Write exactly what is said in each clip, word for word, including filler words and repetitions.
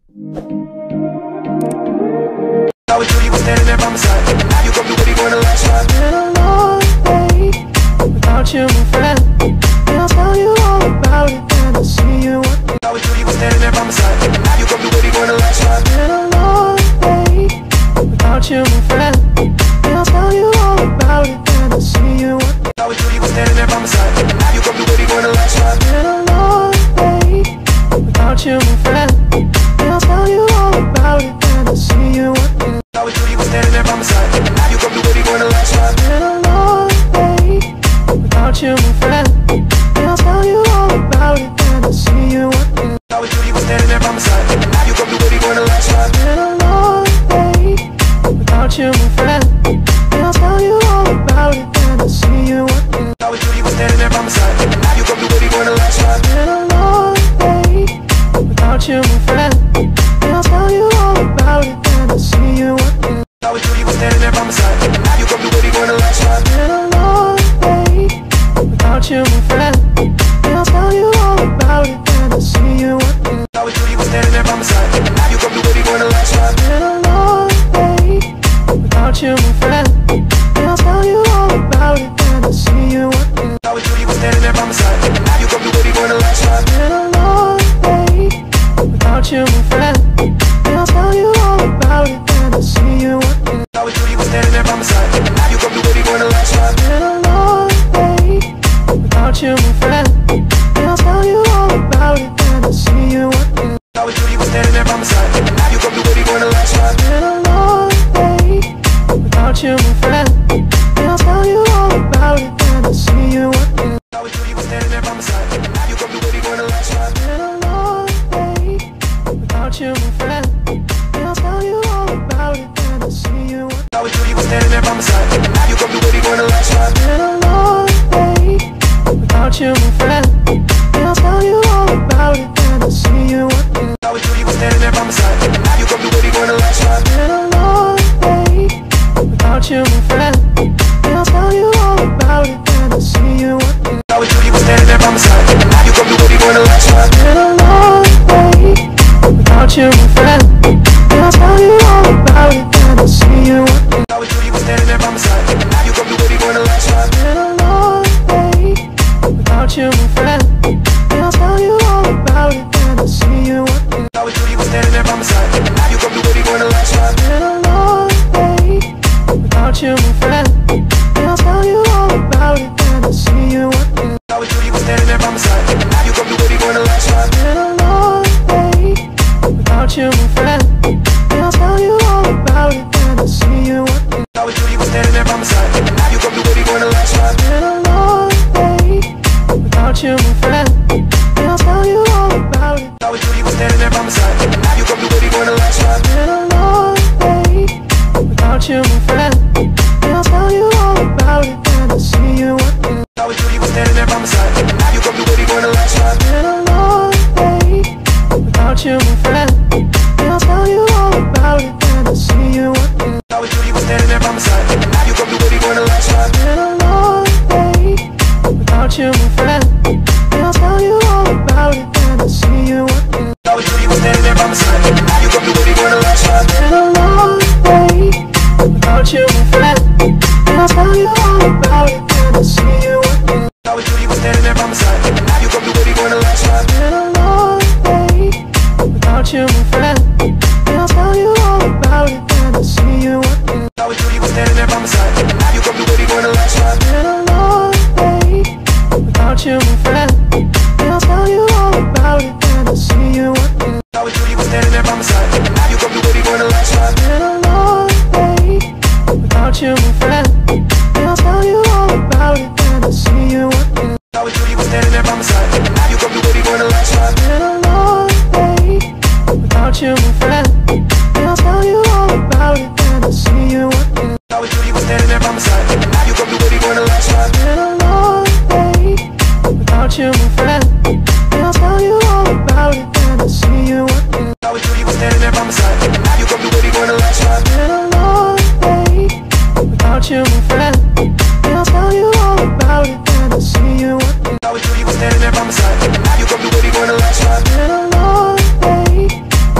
I was you, you was standing there by my side. Now you gon' do what you wanna last ride. It's been a long day without you, my friend, and I'll tell you all about it when I see you again. I was you, you was standing there by my side. Now you gon' do what you wanna last ride. It's been a long day without you, my friend, and I'll tell you all about it when I see you again. I was you, you was standing there by my side. Now you gon' do what you wanna last ride. It's been a long day without you, my friend, and I'll tell you all about it when I see you again. I was you, you was standing there by my side. Now you gon' do what you wanna last ride. It's been a long day without you, my friend, and I'll tell you all about it when I see you again. I was you, you was standing there by my side. Now you gon' do what you wanna last ride. It's been a long day without you, my friend, and I'll tell you all about it when I see you again. I was you, you was standing there by my side. Now you gon' do what you wanna last ride. It's been a long day without you, my friend, and I'll tell you all about it when I see you again. I was you, you was standing there by my side. Now you gon' do what you wanna last ride. It's been a long day without you, my friend, and I'll tell you all about it when I see you again. I was you, you was standing there by my side. Now you gon' do what you wanna last ride. It's been a long day without you, my friend, and I'll tell you all about it when I see you again. I was you, you was standing there by my side. Now you gon' do what you wanna last ride. It's been a long day without you, my friend, and I'll tell you all about it when I see you again. I was you, you was standing there by my side. Now you gon' do what you wanna last ride. It's been a long day without you, my friend, and I'll tell you all about it when I see you again. I was you, you was standing there by my side. Now you gon' do what you wanna last ride. It's been a long day without you, my friend, and I'll tell you all about it when I see you again. I was you, you was standing there by my side. Now you gon' do what you wanna last ride. It's been a long day without you, my friend, and I'll tell you all about it when I see you again. I was you, you was standing there by my side. Now you gon' do what you wanna last ride. It's been a long day without you, my friend, and I'll tell you all about it when I see you again. I was you, you was standing there by my side. Now you gon' do what you wanna last ride. It's been a long day without you, my friend, and I'll tell you all about it when I see you again. I was you, you was standing there by my side. Now you gon' do what you wanna last ride. It's been a long day without you, my friend, and I'll tell you all about it when I see you again. I was you, you was standing there by my side. Now you gon' do what you wanna last ride. It's been a long day without you, my friend, and I'll tell you all about it when I see you again. I was you, you was standing there by my side. Now you gon' do what you wanna last ride. It's been a long day without you, my friend, and I'll tell you all about it when I see you again. I was you, you was standing there by my side. Now you gon' do what you wanna last ride. It's been a long day without you, my friend, and I'll tell you all about it when I see you again. I was you, you was standing there by my side. Now you gon' do what you wanna last ride. It's been a long day without you, my friend, and I'll tell you all about it. I was you, you was standing there by my side. Now you gon' do what you wanna last ride. It's been a long day without you, my friend, and I'll tell you all about it when I see you again. I was you, you was standing there by my side. Now you gon' do what you wanna last ride. It's been a long day without you, my friend, and I'll tell you all about it when I see you again. I was you, you was standing there by my side. Now you gon' do what you wanna last ride. It's been a long day without you, my friend, and I'll tell you all about it when I see you again. I was you, you was standing there by my side. Now you gon' do what you wanna last ride. It's been a long day without you, my friend, and I'll tell you all about it when I see you again. I was you, you was standing there by my side. Now you gon' do what you wanna last ride. It's been a long day without you, my friend, and I'll tell you all about it when I see you again. I was you, you was standing there by my side. Now you gon' do what you wanna last ride. It's been a long day without you, my friend, and I'll tell you all about it when I see you again. I was you, you was standing there by my side. Now you gon' do what you wanna last ride. It's been a long day without you, my friend, and I'll tell you all about it when I see you again. I was you, you was standing there by my side. Now you gon' do what you wanna last ride. It's been a long day without you, my friend, and I'll tell you all about it when I see you again. I was you, you was standing there by my side. Now you gon' do what you wanna last ride. It's been a long day without you, my friend, and I'll tell you all about it when I see you again. I was you, you was standing there by my side. Now you gon' do what you wanna last ride. It's been a long day without you, my friend, and I'll tell you all about it when I see you again. I was you, you was standing there by my side. Now you gon' do what you wanna last ride. It's been a long day without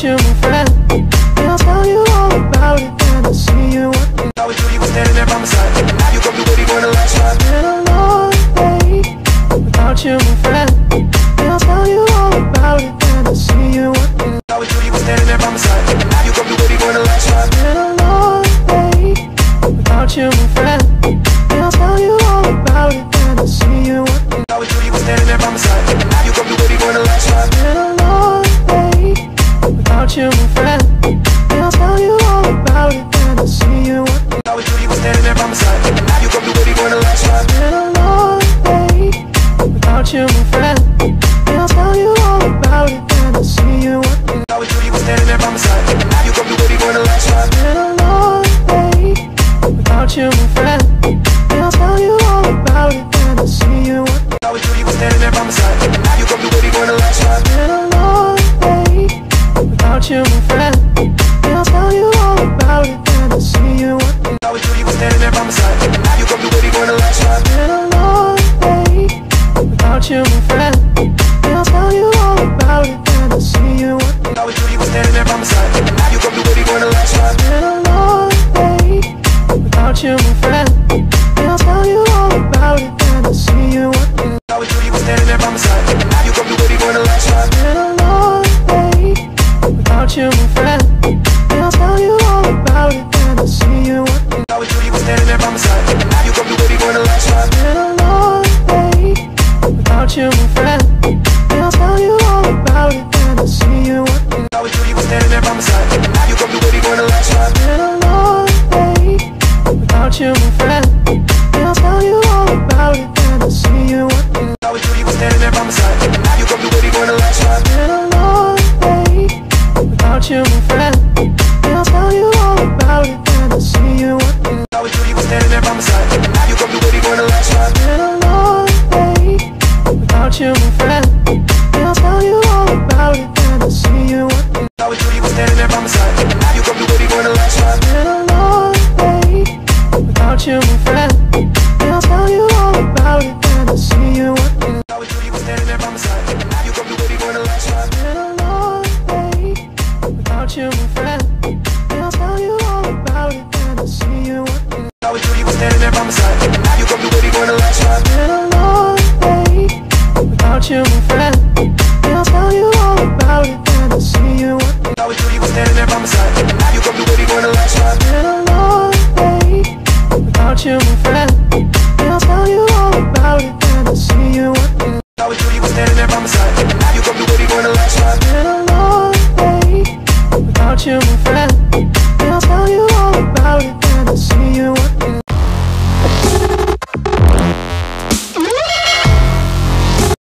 without you, my friend. And I'll tell you all about it when I see you again. I was you, you were standing there by my side. Now you gon' be ready for the last ride. It's been a long day without you, my friend. And I'll tell you all about it when I see you again. I was you, you were standing there by my side. Now you gon' be ready for the last ride. It's been a long day without you, my friend. And I'll tell you all about it when I see you again. I was you, you were standing there by my side. Now you gon' be ready for the last ride. It's been a long day without you, my friend. And I'll tell you all about it when I see you again. I was you, you were standing there by my side. Now you gon' be ready for the last ride. It's been a long day without you, my friend. And I'll tell you all about it when I see you again. I was you, you were standing there by my side. Now you gon' be ready for the last ride. It's been a long day without you, my friend. And I'll tell you all about it when I see you again. I was you, you were standing there by my side. Now you gon' be ready for the last ride. It's been a long day without you, my friend. And I'll tell you all about it when I see you again. I was you, you were standing there by my side. Now you gon' be ready for the last ride. It's been a long day without you, my friend. And I'll tell you all about it when I see you again. I was you, you were standing there by my side. Now you gon' be ready for the last ride. It's been a long day without you, my friend. And I'll tell you all about it when I see you again. I was you, you were standing there by my side. Now you gon' be ready for the last ride. It's been a long day without you, my friend. And I'll tell you all about it when I see you again. I was you, you were standing there by my side. Now you gon' be ready for the last ride. It's been a long day without you, my friend. And I'll tell you all about it when I see you again. I was you, you were standing there by my side. Now you gon' be ready for the last ride. It's been a long day without you, my friend. And I'll tell you all about it when I see you again. I was you, you were standing there by my side. Now you gon' be ready for the last ride. It's been a long day without you, my friend. And I'll tell you all about it when I see you again. I was you, you were standing there by my side. Now you gon' be ready for the last ride. It's been a long day without you, my friend. And I'll tell you all about it when I see you again. I was you, you were standing there by my side. Now you gon' be ready for the last ride. It's been a long day without you, my friend. And I'll tell you all about it when I see you again. I was you, you were standing there by my side. Now you gon' be ready for the last ride. It's been a long day without you, my friend. And I'll tell you all about it when I see you again. I was you, you were standing there by my side. Now you gon' be ready for the last ride. It's been a long day without you, my friend. And I'll tell you all about it when I see you again. I was you, you were standing there by my side. Now you gon' be ready for the last ride. It's been a long day without you, my friend. And I'll tell you all about it when I see you again. I was you, you were standing there by my side. Now you gon' be ready for the last ride. It's been a long day without you, my friend. And I'll tell you